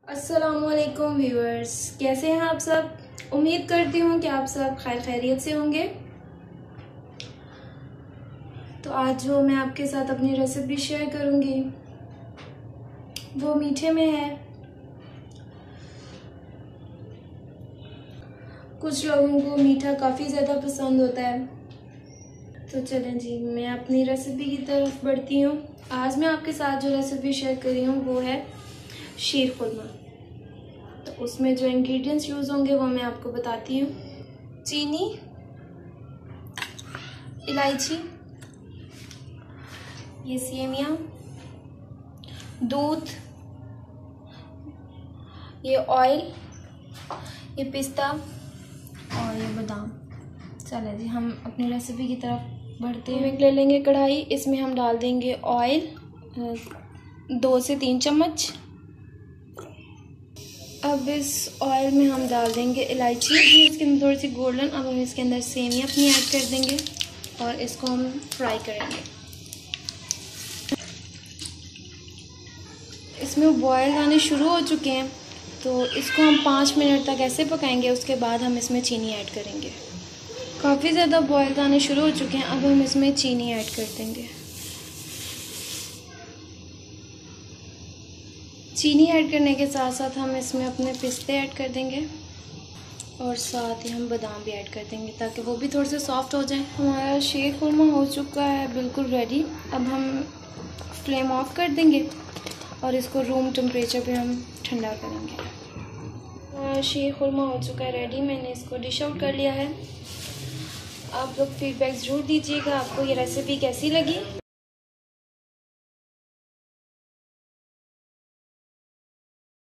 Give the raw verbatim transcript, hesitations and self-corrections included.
अस्सलामुअलैकुम व्यूअर्स, कैसे हैं आप सब। उम्मीद करती हूँ कि आप सब खैर खैरियत से होंगे। तो आज जो मैं आपके साथ अपनी रेसिपी शेयर करूँगी वो मीठे में है। कुछ लोगों को मीठा काफ़ी ज़्यादा पसंद होता है। तो चलें जी, मैं अपनी रेसिपी की तरफ बढ़ती हूँ। आज मैं आपके साथ जो रेसिपी शेयर कर रही हूँ वो है शीर खुरमा। तो उसमें जो इंग्रेडिएंट्स यूज़ होंगे वो मैं आपको बताती हूँ। चीनी, इलायची, ये सेमियाँ, दूध, ये ऑयल, ये पिस्ता और ये बादाम। चलिए जी, हम अपनी रेसिपी की तरफ बढ़ते हैं। ले लेंगे कढ़ाई, इसमें हम डाल देंगे ऑयल दो से तीन चम्मच। अब इस ऑयल में हम डाल देंगे इलायची, इसके अंदर थोड़ी सी गोल्डन। अब हम इसके अंदर सेमियाँ अपनी ऐड कर देंगे और इसको हम फ्राई करेंगे। इसमें बॉयल आने शुरू हो चुके हैं, तो इसको हम पाँच मिनट तक ऐसे पकाएंगे। उसके बाद हम इसमें चीनी ऐड करेंगे। काफ़ी ज़्यादा बॉयल आने शुरू हो चुके हैं, अब हम इसमें चीनी ऐड कर देंगे। चीनी ऐड करने के साथ साथ हम इसमें अपने पिस्ते ऐड कर देंगे और साथ ही हम बादाम भी ऐड कर देंगे ताकि वो भी थोड़े से सॉफ्ट हो जाए। हमारा शीर खुरमा हो चुका है बिल्कुल रेडी। अब हम फ्लेम ऑफ कर देंगे और इसको रूम टेम्परेचर पे हम ठंडा करेंगे। शीर खुरमा हो चुका है रेडी, मैंने इसको डिश आउट कर लिया है। आप लोग फीडबैक ज़रूर दीजिएगा आपको ये रेसिपी कैसी लगी।